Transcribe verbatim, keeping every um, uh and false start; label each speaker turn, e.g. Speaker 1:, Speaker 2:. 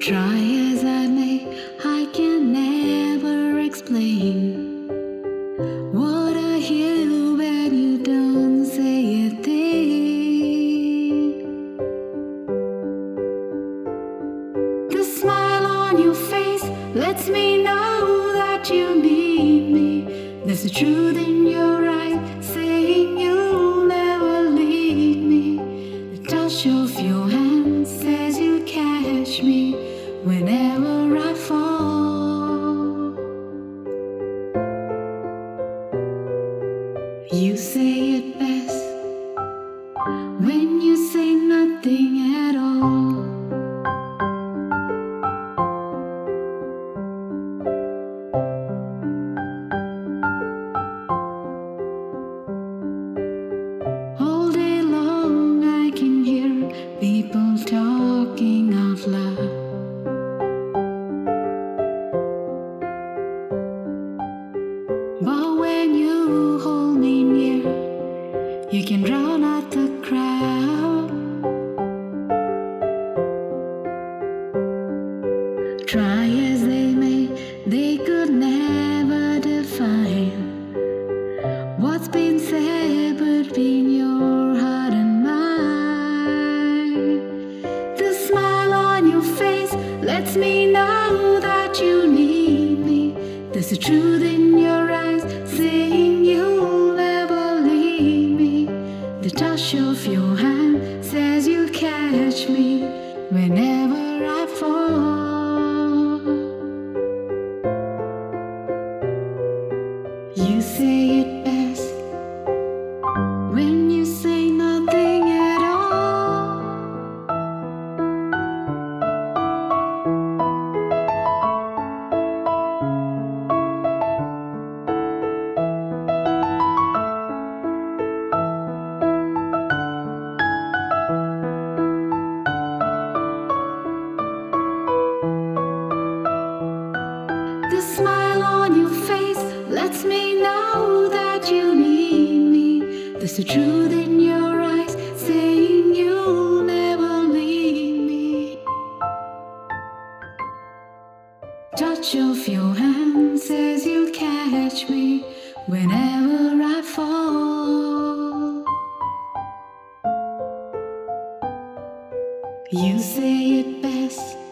Speaker 1: Try as I may, I can never explain what I hear when you don't say a thing. The smile on your face lets me know that you need me. There's a truth in your eyes saying you'll never leave me. The touch of your hand says you'll catch me whenever I fall. You say it best when you say nothing at all. All day long I can hear people talking out loud. But when you hold me near, you can drown out the crowd. Try as they may, they could never define what's been said between your heart and mine. The smile on your face lets me know that you need me. There's a truth in your eyes saying you'll never leave me. The touch of your hand says you'll catch me whenever I fall. You say it best when you say nothing at all. The smile on your face lets me know that you need me. There's a truth in your eyes saying you'll never leave me. Touch of your hand says you'll catch me whenever I fall. You say it best